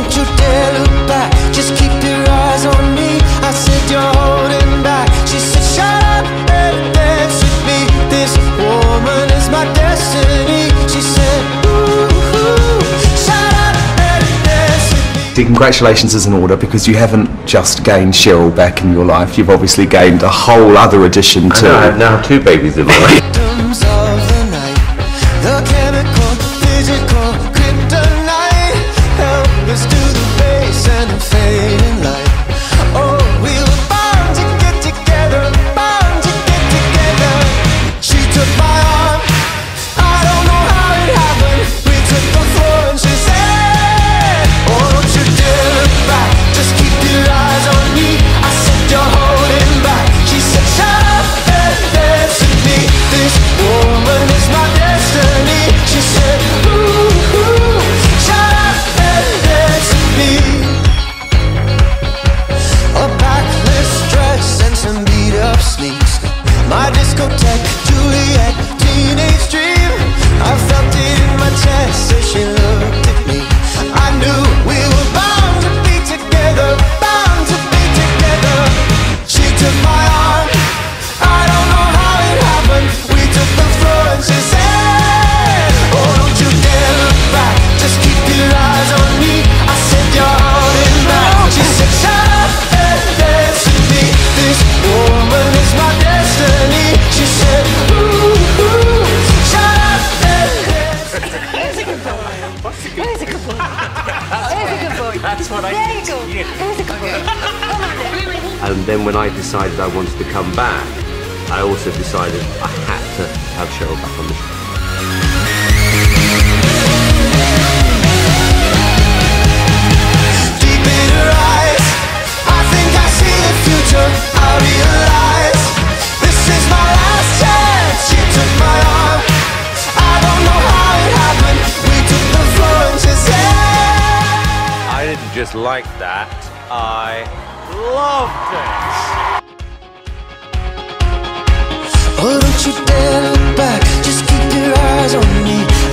don't you dare look back, just keep your eyes on me. I said you're holding back. She said shut up and dance with me. This woman is my destiny. She said ooh, shut up and dance with me. Congratulations is in order because you haven't just gained Cheryl back in your life, you've obviously gained a whole other addition to... I have now 2 babies in my life. Victims of the night, the chemical, physical, kryptonite, helpless to the base and the fading light. Oh, we were bound to get together, bound to get together. She took my arm, I don't know how it happened. We took the floor and she said, oh, don't you dare look back, just keep your eyes on me. I said you're holding back. She said shut up and dance with me. This woman is my destiny. She said ooh, shut up and dance with me. A backless dress and some beat up sneaks, my discotheque, Juliet, teenage dream. I felt it in my chest as she looked at me. I knew we were bound to be together, bound to be together. She took my arm, I don't know how it happened. We took the floor and she said, oh, don't you dare look back, just keep your eyes on me. I said you're holding back. She said shut up and dance with me. This woman is my destiny. She said ooh, shut up and dance. There's a good boy. There's a good boy. There's a good boy. That's what I There you did go. to you. There's a good boy. Come on then. And then when I decided I wanted to come back, I also decided I had to have Cheryl back on the show. Deep in her eyes, I think I see the future. I realize this is my last chance. She took my arm, I don't know how it happened. We took the floor and she said, I didn't just like that, I loved it. oh, don't you dare look back, just keep your eyes on me.